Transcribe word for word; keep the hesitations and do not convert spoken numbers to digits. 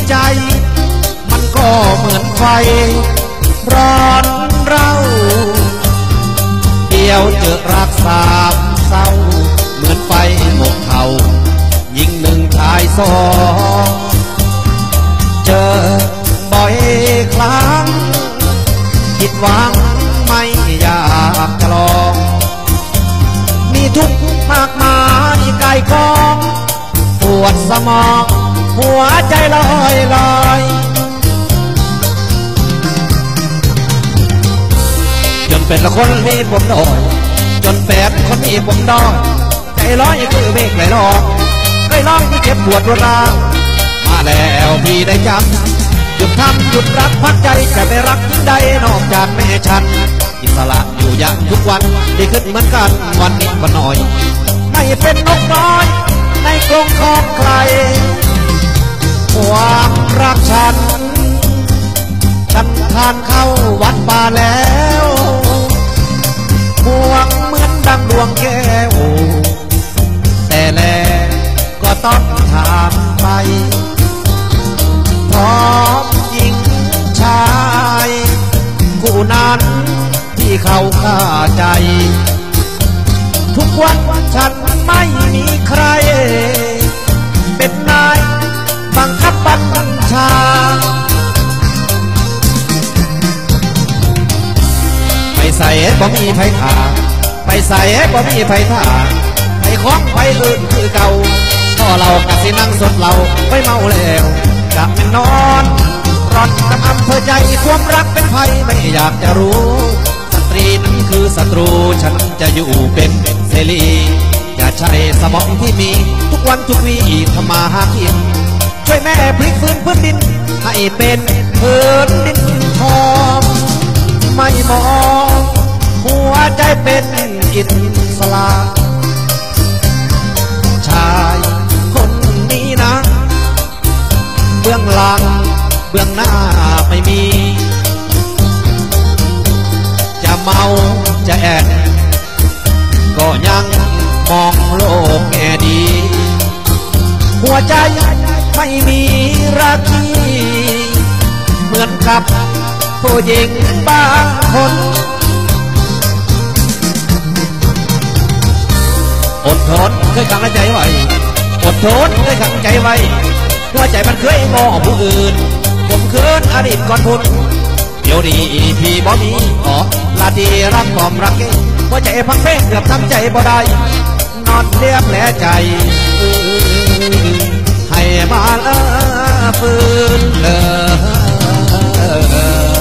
ใจมันก็เหมือนไฟร้อนเร่าเดียวเจอรักสามเศร้าเหมือนไฟหมกเทายิ่งหนึ่งชายสองเจอบ่อยครั้งผิดหวังไม่อยากจะลองมีทุกข์มากมายกายกองปวดสมองหัวใจลอยลอยจนเป็นละคนมีผมดอยจนแปดคนมีผมดอยใจร้อยคือเมฆไหลลอยเคยร้องที่เจ็บปวดรุนแรงมาแล้วพี่ได้จำหยุดทำหยุดรักพักใจจะไปรักยิ่งใดนอกจากแม่ฉันอิสระอยู่อย่างทุกวันดีขึ้นเหมือนกันวันนี้วันหน่อยไม่เป็นนกน้อยในกรงของใครความรักฉันฉันทานเข้าวัดป่าแล้วห่วงเหมือนดังดวงแก้วแต่แล้วก็ต้องทางไปพร้อมหญิงชายคู่นั้นที่เขาฆ่าใจทุกวันฉันไม่มีใครเป็นนายบังคับบัญชาไปใส่บ่มีไผถาไปใส่บ่มีไผถาไปคล้องไปอื่นคือเก่าก็เรากะสินั่งสดเราไม่เมาแล้วกะเป็นนอนรอนกับอำเภอใจความรักเป็นภัยไม่อยากจะรู้สตรีนั้นคือศัตรูฉันจะอยู่เป็นเสรีอย่าใช้สมองที่มีทุกวันทุกวีทำมาหากินช่วยแม่พลิกฟื้นพื้นดินให้เป็นพื้นดินทองไม่มองหัวใจเป็นอิสระชายคนนี้นะเบื้องหลังเบื้องหน้าไม่มีจะเมาจะแอบก็ยังมองโลกแง่ดีหัวใจไม่มีราคีเหมือนกับผู้หญิงบางคนอดทนเคยขังใจไว้อดทนเคยขังใจไว้หัวใจมันเคยมองผู้อื่นผมเคินอดีตก่อนพุ่นเดี๋ยวนี้พี่บ่มีอ๋อลาดีรักปอมรักเก่งหัวใจพังเพ่งเกือบทำใจบ่ได้นอนเรียบแผลใจให้มาละฟื้นเลย